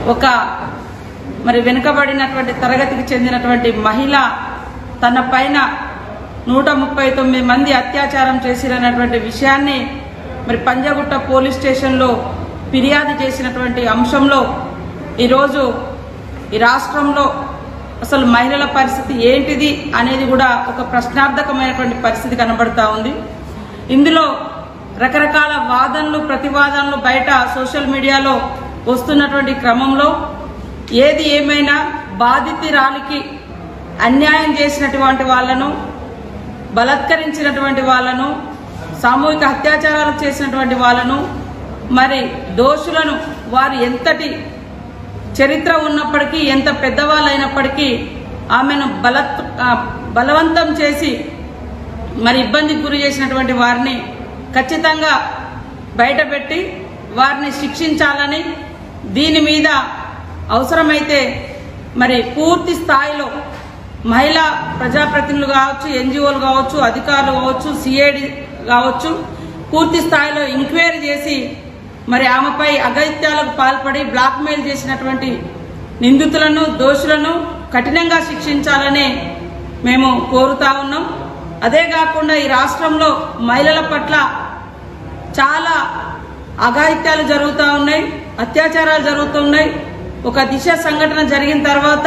ఒక మరి వెనుకబడినటువంటి తరగతికి చెందినటువంటి మహిళ తన పైన 139 మంది అత్యాచారం చేసిరన్నటువంటి విషయాన్ని మరి పంజాగుట్ట పోలీస్ స్టేషన్లో ఫిర్యాదు చేసినటువంటి అంశంలో ఈరోజు ఈ రాష్ట్రంలో అసలు మహిళల పరిస్థితి ఏంటిది అనేది కూడా ఒక ప్రశ్నార్థకమైనటువంటి పరిస్థితి కనబడతా ఉంది. ఇందులో రకరకాల వాదనలు ప్రతివాదనలు బయట సోషల్ మీడియాలో వస్తున్నటువంటి క్రమంలో ఏది ఏమైనా బాధితురాలికి అన్యాయం చేసినటువంటి వాళ్ళను, బలాత్కరించినటువంటి వాళ్ళను, సామూహిక అత్యాచారాలు చేసినటువంటి వాళ్ళను, మరి దోషులను వారు ఎంతటి చరిత్ర ఉన్నప్పటికీ ఎంత పెద్దవాళ్ళైనప్పటికీ ఆమెను బలవంతం చేసి మరి ఇబ్బందికి గురి చేసినటువంటి వారిని ఖచ్చితంగా బయటపెట్టి వారిని శిక్షించాలని, దీని మీద అవసరమైతే మరి పూర్తి స్థాయిలో మహిళా ప్రజాప్రతినిధులు కావచ్చు, ఎన్జిఓలు కావచ్చు, అధికారులు కావచ్చు, సిఐడి కావచ్చు, పూర్తి స్థాయిలో ఎంక్వైరీ చేసి మరి ఆమెపై అఘాయిత్యాలకు పాల్పడి బ్లాక్మెయిల్ చేసినటువంటి నిందితులను, దోషులను కఠినంగా శిక్షించాలని మేము కోరుతా ఉన్నాం. అదే కాకుండా ఈ రాష్ట్రంలో మహిళల పట్ల చాలా అఘాయిత్యాలు జరుగుతూ ఉన్నాయి, అత్యాచారాలు జరుగుతున్నాయి. ఒక దిశ సంఘటన జరిగిన తర్వాత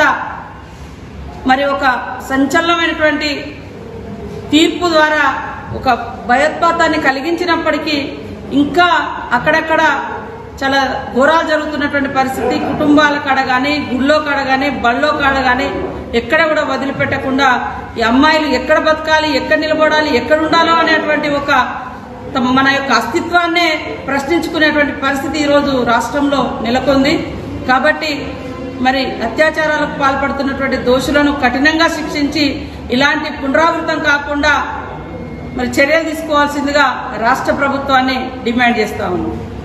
మరి ఒక సంచలనమైనటువంటి తీర్పు ద్వారా ఒక భయోత్పాతాన్ని కలిగించినప్పటికీ ఇంకా అక్కడక్కడ చాలా ఘోరాలు జరుగుతున్నటువంటి పరిస్థితి. కుటుంబాల కాడ కానీ, గుళ్ళో కాడ కానీ, బళ్ళో కాడ కానీ ఎక్కడ కూడా వదిలిపెట్టకుండా ఈ అమ్మాయిలు ఎక్కడ బతకాలి, ఎక్కడ నిలబడాలి, ఎక్కడ ఉండాలో అనేటువంటి ఒక మన యొక్క అస్తిత్వాన్నే ప్రశ్నించుకునేటువంటి పరిస్థితి ఈరోజు రాష్ట్రంలో నెలకొంది. కాబట్టి మరి అత్యాచారాలకు పాల్పడుతున్నటువంటి దోషులను కఠినంగా శిక్షించి ఇలాంటి పునరావృతం కాకుండా మరి చర్యలు తీసుకోవాల్సిందిగా రాష్ట్ర ప్రభుత్వాన్ని డిమాండ్ చేస్తా ఉన్నాం.